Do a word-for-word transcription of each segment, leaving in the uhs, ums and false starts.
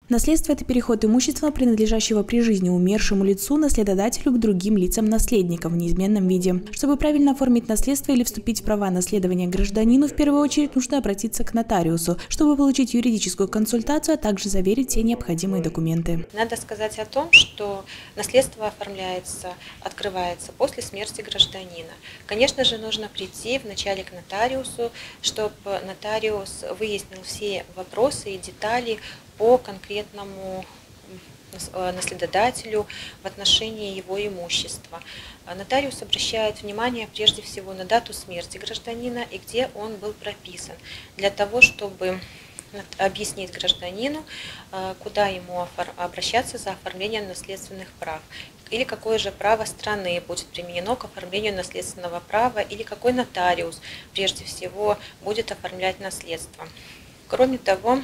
Наследство – это переход имущества, принадлежащего при жизни умершему лицу, наследодателю к другим лицам-наследникам в неизменном виде. Чтобы правильно оформить наследство или вступить в права наследования гражданину, в первую очередь нужно обратиться к нотариусу, чтобы получить юридическую консультацию, а также заверить все необходимые документы. Надо сказать о том, что наследство оформляется, открывается после смерти гражданина. Конечно же, нужно прийти вначале к нотариусу, чтобы нотариус выяснил все вопросы и детали по конкретному наследодателю в отношении его имущества. Нотариус обращает внимание прежде всего на дату смерти гражданина и где он был прописан, для того, чтобы объяснить гражданину, куда ему обращаться за оформлением наследственных прав, или какое же право страны будет применено к оформлению наследственного права, или какой нотариус прежде всего будет оформлять наследство. Кроме того,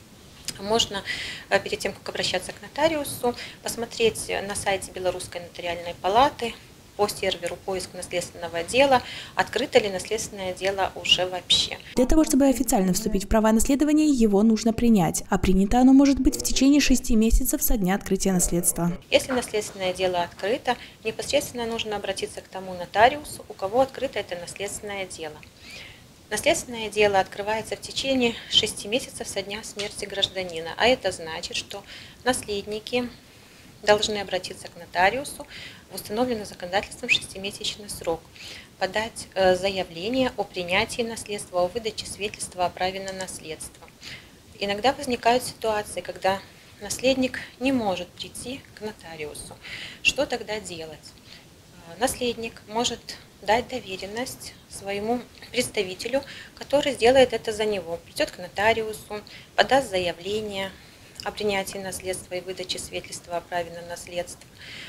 можно перед тем, как обращаться к нотариусу, посмотреть на сайте Белорусской нотариальной палаты по серверу поиск наследственного дела, открыто ли наследственное дело уже вообще. Для того, чтобы официально вступить в права наследования, его нужно принять, а принято оно может быть в течение шести месяцев со дня открытия наследства. Если наследственное дело открыто, непосредственно нужно обратиться к тому нотариусу, у кого открыто это наследственное дело. Наследственное дело открывается в течение шести месяцев со дня смерти гражданина, а это значит, что наследники должны обратиться к нотариусу в установленный законодательством шестимесячный срок, подать заявление о принятии наследства, о выдаче свидетельства о праве на наследство. Иногда возникают ситуации, когда наследник не может прийти к нотариусу. Что тогда делать? Наследник может дать доверенность своему представителю, который сделает это за него. Придет к нотариусу, подаст заявление о принятии наследства и выдаче свидетельства о праве на наследство,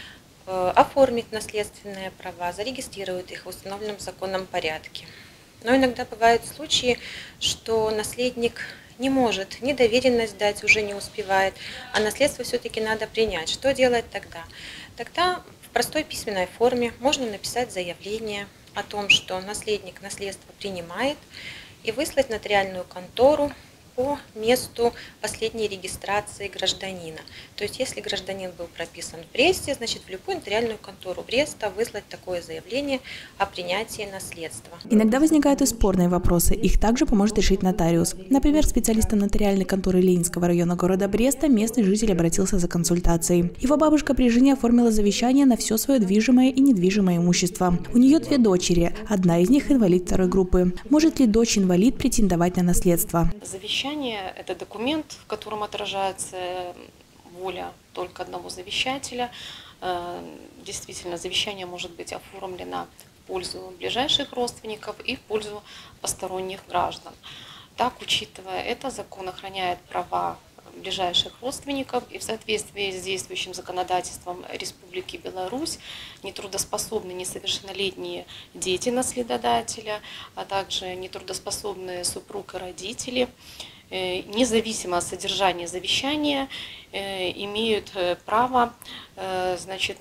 оформит наследственные права, зарегистрирует их в установленном законном порядке. Но иногда бывают случаи, что наследник не может ни доверенность дать, уже не успевает, а наследство все-таки надо принять. Что делать тогда? Тогда в простой письменной форме можно написать заявление о том, что наследник наследство принимает, и выслать в нотариальную контору по месту последней регистрации гражданина. То есть, если гражданин был прописан в Бресте, значит, в любую нотариальную контору Бреста выслать такое заявление о принятии наследства. Иногда возникают и спорные вопросы. Их также поможет решить нотариус. Например, специалистом нотариальной конторы Ленинского района города Бреста местный житель обратился за консультацией. Его бабушка при жизни оформила завещание на все свое движимое и недвижимое имущество. У нее две дочери. Одна из них инвалид второй группы. Может ли дочь-инвалид претендовать на наследство? Завещание – это документ, в котором отражается воля только одного завещателя. Действительно, завещание может быть оформлено в пользу ближайших родственников и в пользу посторонних граждан. Так, учитывая это, закон охраняет права ближайших родственников, и в соответствии с действующим законодательством Республики Беларусь нетрудоспособные несовершеннолетние дети наследодателя, а также нетрудоспособные супруг и родители, независимо от содержания завещания, имеют право, значит,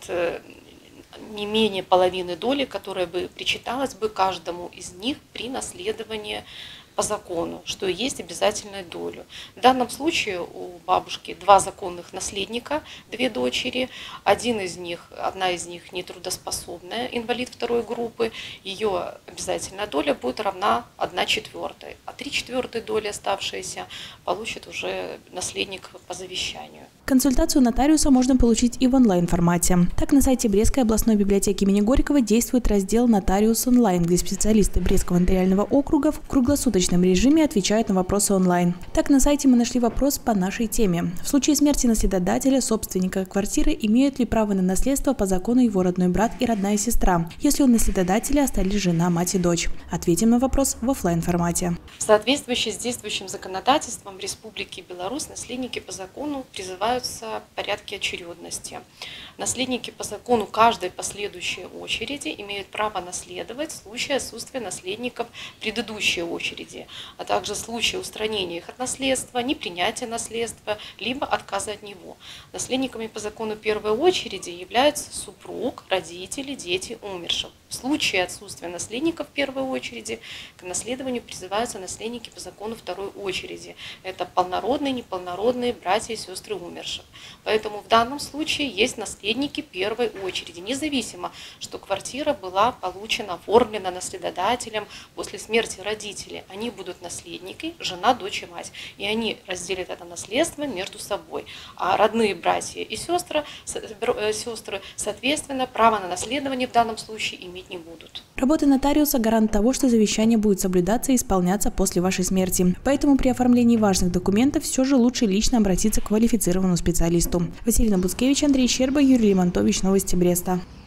не менее половины доли, которая бы причиталась бы каждому из них при наследовании по закону, что и есть обязательная доля. В данном случае у бабушки два законных наследника, две дочери. Один из них, одна из них нетрудоспособная, инвалид второй группы. Ее обязательная доля будет равна одной четвертой, а три четвертых доли оставшиеся получит уже наследник по завещанию. Консультацию нотариуса можно получить и в онлайн-формате. Так, на сайте Брестской областной библиотеки имени Горького действует раздел «Нотариус онлайн», где специалисты Брестского нотариального округа в круглосуточном режиме отвечают на вопросы онлайн. Так, на сайте мы нашли вопрос по нашей теме. В случае смерти наследодателя, собственника квартиры, имеют ли право на наследство по закону его родной брат и родная сестра, если у наследодателя остались жена, мать и дочь? Ответим на вопрос в офлайн-формате. В соответствии с действующим законодательством Республики Беларусь наследники по закону призываются в порядке очередности. Наследники по закону каждой последующей очереди имеют право наследовать в случае отсутствия наследников предыдущей очереди. очереди, а также в случае устранения их от наследства, непринятия наследства, либо отказа от него. Наследниками по закону первой очереди являются супруг, родители, дети умерших. В случае отсутствия наследников в первой очереди к наследованию призываются наследники по закону второй очереди. Это полнородные, неполнородные братья и сестры умерших. Поэтому в данном случае есть наследники первой очереди, независимо, что квартира была получена, оформлена наследодателем после смерти родителей. Они будут наследники, жена, дочь и мать. И они разделят это наследство между собой. А родные братья и сестры, сестры соответственно, право на наследование в данном случае имеют не будут. Работа нотариуса – гарант того, что завещание будет соблюдаться и исполняться после вашей смерти. Поэтому при оформлении важных документов все же лучше лично обратиться к квалифицированному специалисту. Василина Буцкевич, Андрей Щерба, Юрий Лимонтович. Новости Бреста.